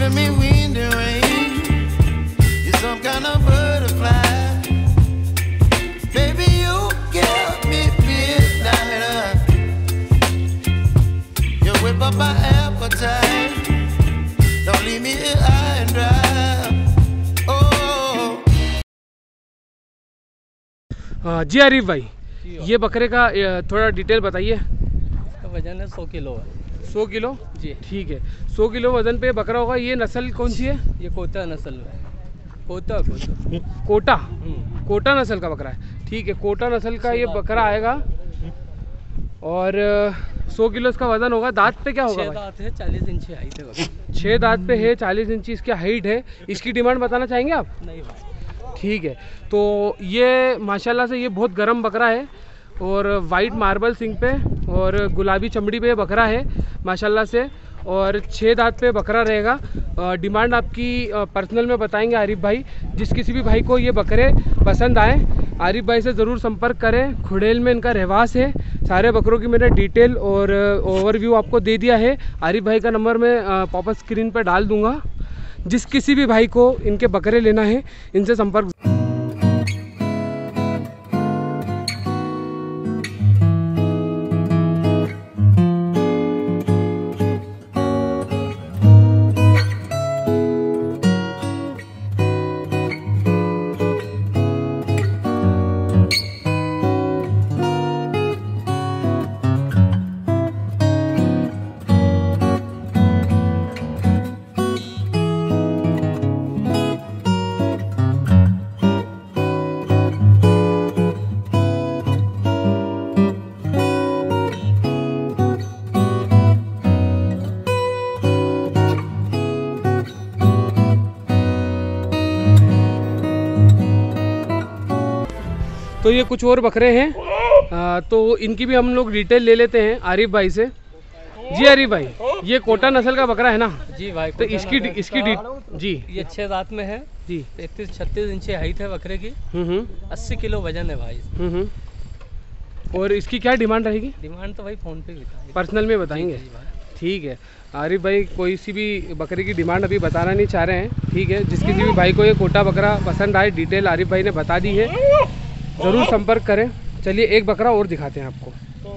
giving me wind and rain. You're some kind of butterfly. Baby, you give me midnight. You whip up my appetite. Don't leave me here high and dry. Oh. जी आरिफ भाई, ये बकरे का थोड़ा detail बताइए। इसका वजन है 100 kilo है। 100 किलो जी ठीक है। 100 किलो वजन पे बकरा होगा। ये नस्ल कौन सी है? ये कोटा नस्ल है। कोटा कोटा कोटा नस्ल का बकरा है। ठीक है, कोटा नस्ल का ये बकरा आएगा और 100 किलो इसका वजन होगा। दांत पे क्या होगा? 6 दांत है, 40 इंच हाइट है। 6 दांत पे है, 40 इंच इसकी हाइट है। इसकी डिमांड बताना चाहेंगे आप? नहीं भाई। ठीक है, तो ये माशाल्लाह से ये बहुत गर्म बकरा है और वाइट मार्बल सिंग पे और गुलाबी चमड़ी पे ये बकरा है माशाल्लाह से। और 6 दांत पे बकरा रहेगा। डिमांड आपकी पर्सनल में बताएंगे आरिफ भाई। जिस किसी भी भाई को ये बकरे पसंद आए आरिफ भाई से ज़रूर संपर्क करें। खुड़ेल में इनका रहवास है। सारे बकरों की मैंने डिटेल और ओवरव्यू आपको दे दिया है। आरिफ भाई का नंबर मैं पॉपअप स्क्रीन पर डाल दूँगा। जिस किसी भी भाई को इनके बकरे लेना है इनसे संपर्क। तो ये कुछ और बकरे हैं तो इनकी भी हम लोग डिटेल ले लेते हैं आरिफ भाई से। जी आरिफ भाई, ये कोटा नस्ल का बकरा है ना? जी भाई। तो इसकी जी ये 6 दांत में है जी। 35-36 इंच हाइट है बकरे की। 80 किलो वजन है भाई। और इसकी क्या डिमांड रहेगी? डिमांड तो भाई फ़ोन पे बताएंगे, पर्सनल में बताएंगे। ठीक है आरिफ भाई, कोई सी भी बकरे की डिमांड अभी बताना नहीं चाह रहे हैं। ठीक है, जिस किसी भी भाई को ये कोटा बकरा पसंद आए डिटेल आरिफ भाई ने बता दी है, ज़रूर संपर्क करें। चलिए एक बकरा और दिखाते हैं आपको।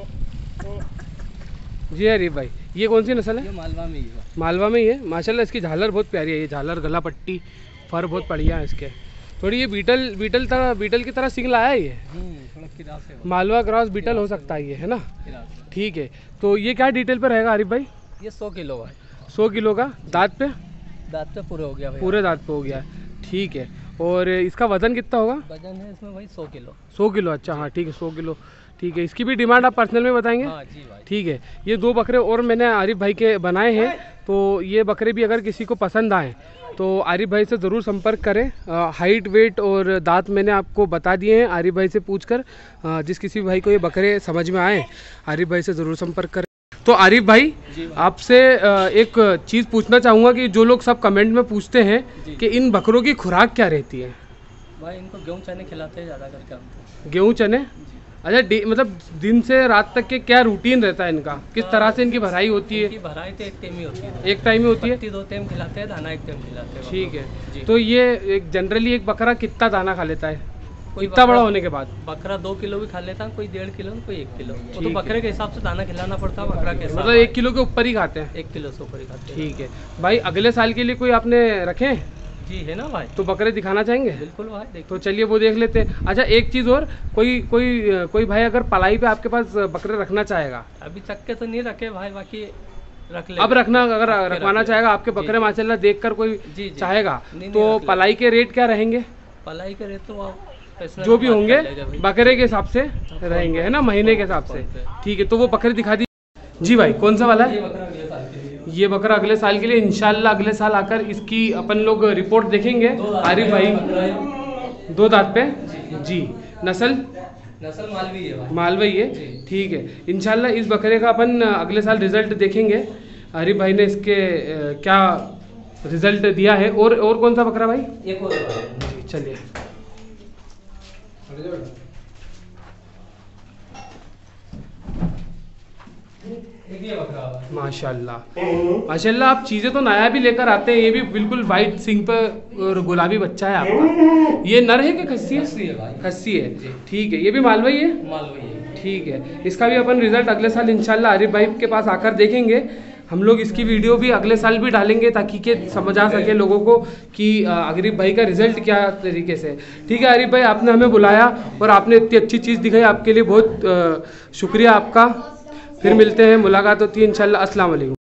जी आरिफ भाई, ये कौन सी नस्ल है? ये मालवा में ही है। मालवा में ही है माशाल्लाह। इसकी झालर बहुत प्यारी है। ये झालर, गला पट्टी, फर बहुत बढ़िया है इसके। थोड़ी ये बीटल की तरह सिंग लाया है ये। थोड़ा किरास है। मालवा क्रॉस बीटल हो सकता है ये, है ना? ठीक है, तो ये क्या डिटेल पर रहेगा आरिफ भाई? ये 100 किलो है। 100 किलो का। दांत पे? दांत पे पूरे हो गया भाई। पूरे दांत पे हो गया है। ठीक है, और इसका वजन कितना होगा? वजन है इसमें भाई 100 किलो। 100 किलो, अच्छा हाँ ठीक है 100 किलो। ठीक है, इसकी भी डिमांड आप पर्सनल में बताएंगे? हाँ जी भाई। ठीक है, ये 2 बकरे और मैंने आरिफ भाई के बनाए हैं। तो ये बकरे भी अगर किसी को पसंद आए तो आरिफ भाई से ज़रूर संपर्क करें। हाइट, वेट और दांत मैंने आपको बता दिए हैं आरिफ भाई से पूछकर। जिस किसी भाई को ये बकरे समझ में आए आरिफ भाई से ज़रूर संपर्क करें। तो आरिफ भाई, आपसे एक चीज़ पूछना चाहूँगा कि जो लोग सब कमेंट में पूछते हैं कि इन बकरों की खुराक क्या रहती है? भाई इनको गेहूँ चने खिलाते हैं ज़्यादा करके हम। गेहूँ चने? अच्छा, मतलब दिन से रात तक के क्या रूटीन रहता है इनका? किस तरह से इनकी भराई होती है? भराई तो एक टाइम ही होती है। एक टाइम ही होती है? 2 टाइम खिलाते हैं, दाना 1 टाइम खिलाते हैं। ठीक है, तो ये एक जनरली एक बकरा कितना दाना खा लेता है कोई इतना बड़ा होने के बाद? बकरा 2 किलो भी खा लेता है, कोई 1.5 किलो, कोई 1 किलो। वो तो बकरे के हिसाब से दाना खिलाना पड़ता है बकरा के। मतलब 1 किलो के ऊपर ही खाते हैं? 1 किलो से ऊपर ही खाते हैं। ठीक है भाई, अगले साल के लिए कोई आपने रखे? जी है ना भाई। तो बकरे दिखाना चाहेंगे? बिल्कुल भाई, देखो। तो चलिए वो देख लेते हैं। अच्छा, एक चीज़ और, कोई भाई अगर पलाई पे आपके पास बकरे रखना चाहेगा? अभी तक के तो नहीं रखे भाई, बाकी रख ले। अब रखना, अगर रखवाना चाहेगा आपके बकरे माशाल्लाह देखकर कोई चाहेगा तो पलाई के रेट क्या रहेंगे? पलाई के रेट तो जो भी होंगे बकरे के हिसाब से रहेंगे, है ना, महीने के हिसाब से। ठीक है, तो वो बकरे दिखा दी। जी भाई, कौन सा वाला है? ये बकरा अगले साल के लिए इंशाल्लाह अगले साल आकर इसकी अपन लोग रिपोर्ट देखेंगे। आरिफ भाई 2 दांत पे जी। नस्ल मालवी है। मालवी है, ठीक है। इंशाल्लाह इस बकरे का अपन अगले साल रिजल्ट देखेंगे आरिफ भाई ने इसके क्या रिजल्ट दिया है। और कौन सा बकरा भाई? एक और जी, चलिए। माशाल्लाह माशाल्लाह। आप चीज़ें तो नया भी लेकर आते हैं, ये भी बिल्कुल वाइट सिंग पे और गुलाबी बच्चा है आपका। ये नर है कि खस्सी है? खस्सी है, ठीक है। ये भी मालवई है? मालवई है, ठीक है। इसका भी अपन रिजल्ट अगले साल इंशाल्लाह आरिफ भाई के पास आकर देखेंगे। हम लोग इसकी वीडियो भी अगले साल भी डालेंगे ताकि के समझ आ सके लोगों को कि आरिफ भाई का रिजल्ट क्या तरीके से। ठीक है आरिफ भाई, आपने हमें बुलाया और आपने इतनी अच्छी चीज़ दिखाई, आपके लिए बहुत शुक्रिया आपका। फिर मिलते हैं, मुलाकात होती है इंशाल्लाह। अस्सलाम वालेकुम।